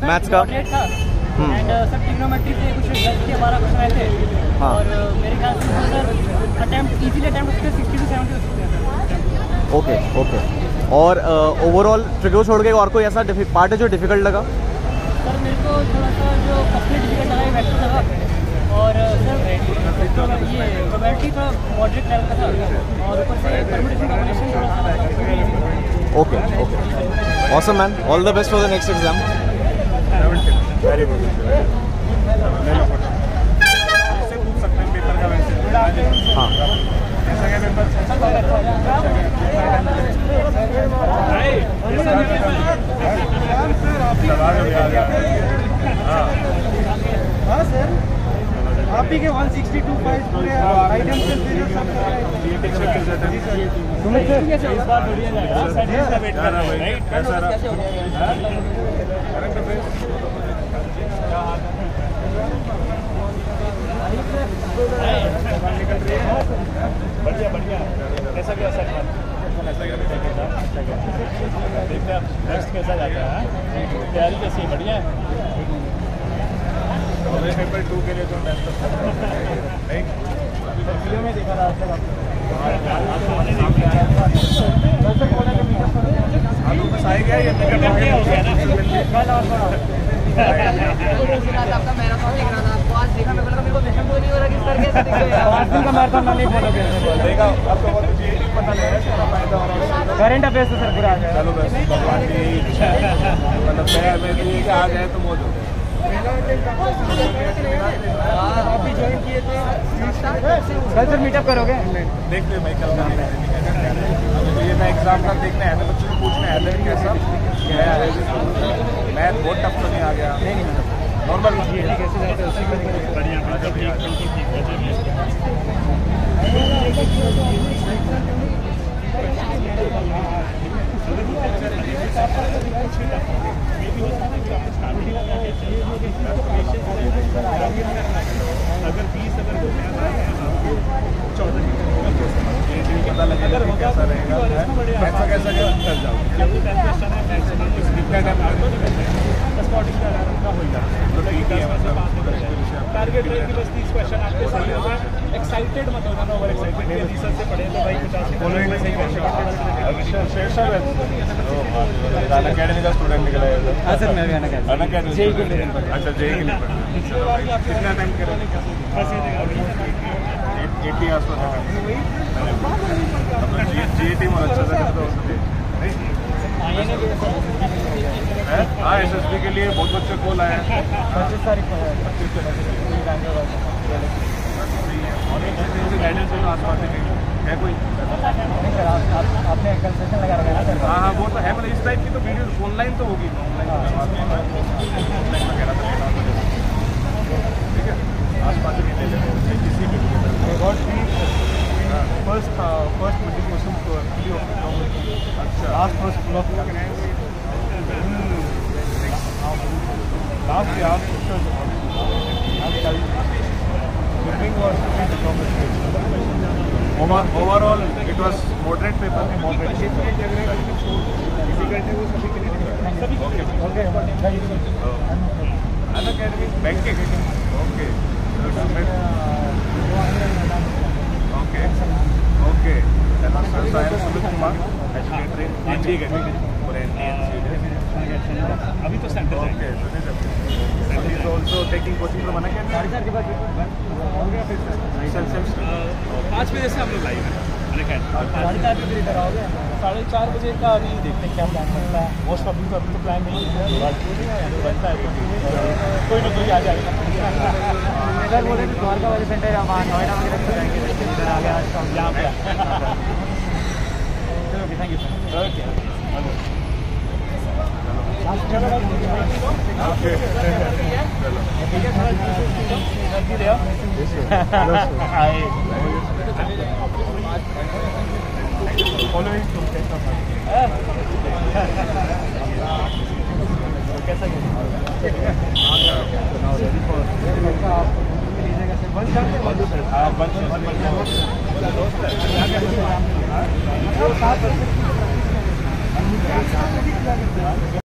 Maths का and sir trigonometry से कुछ 10 के 12 क्वेश्चन आए थे। हाँ। और मेरे ख्याल से सर अटेम्प्ट इजीली अटेम्प्ट उसके 60 से 70 हो सकते हैं। Okay okay. और ओवरऑल ट्रिगो छोड़ के और कोई ऐसा पार्ट है जो डिफिकल्ट लगा? सर मेरे को थोड़ा सा जो फर्स्ट डिफिकल्ट लगा वेक्टर लगा, और सर ये प्रोबेबिलिटी थोड़ा मॉडरेट लेवल का था, और ऊपर से परम्यूटेशन कॉम्बिनेशन थोड़ा सा okay okay. Awesome man, all the best for the next exam. Very good. इससे पूछ सकते हैं पेपर का वैसे। हाँ कैसा क्या पेपर? हाँ सर, आप ही के 162 फाइल्स पूरे आइटम से इस बार बढ़िया जाएगा। वेट कर रहा है राइट? कैसा रहा? बढ़िया बढ़िया। कैसा क्या सर? देखते हैं नेक्स्ट कैसा जाता है। तैयारी कैसी है? बढ़िया है। पेपर 2 के लिए तो बेस्ट नहीं वीडियो में देखा था आज तक आपको बस आएगा ये मेकअप हो गया ना। आपका मैराथन देख रहा था, आपको आज देखा, मेरे को विजन तो नहीं हो रहा किस करके ऐसे दिख गया। 5 दिन का मैराथन मैं नहीं फॉलो कर देखा आपको बहुत जीएटी पता नहीं है कितना फायदा हो रहा है। करंट अफेयर्स तो सर पूरा आ गया। चलो बस भगवान की इच्छा है, मतलब मैं ये कि आ जाए तो मौज हो जाए। आप भी ज्वाइन किए थे कल सर मीटअप करोगे? देखते हैं भाई कल का ये मैं एग्जाम का देखना है, बच्चों को पूछना है कैसा क्या है। मैथ बहुत टफ तो नहीं आ गया? नॉर्मल कैसे जाते हैं उसी को बढ़िया। अगर 20 अगर पता लगे कैसा रहेगा, कैसा कैसा कर जाओ। टारगेट रहेगी बस 30 क्वेश्चन आपके सही हो गए। एक्साइटेड मत होना, ओवर एक्साइटेड। रिसर्च से पढ़े तो भाई 50 फॉलोइंग में सही क्वेश्चन। अनअकैडमी का स्टूडेंट निकला है। हाँ सर, मैं भी अनअकैडमी जेई के लिए। अच्छा जेई के लिए कितना टाइम करेंगे? 80 आसपास जीएटी में अच्छा था तो हाँ एसएसबी के लिए बहुत बच्चे कॉल आए हैं। 25 तारीख को है। गाइडेंस आसपास है कोई? आपने कंसेशन लगा रखा है ना सर? हाँ हाँ वो तो है, मतलब इस टाइप की तो वीडियो ऑनलाइन तो होगी। ठीक है, आसपास भी ले लेते किसी भी फर्स्ट मीटिंग क्वेश्चन अच्छा लास्ट फर्स्ट ब्लॉक लास्ट यार overall it was moderate paper में moderate Unacademy banking okay okay okay Sumit Kumar ठीक है अभी तो center okay is also taking coaching from Unacademy 5 बजे से हम लोग लाइव हैं अनअकैडमी। 4:30 बजे का अभी देखते हैं क्या प्लान बनता है। मोस्ट ऑफ अभी तो प्लान नहीं है, बनता है कोई ना कोई आ जाएगा। सर बोले तो द्वारका वाले सेंटर वहाँ नोएडा वगैरह से जाएंगे, इधर आ गया आज यहाँ पे। चलो थैंक यू सर। कैसा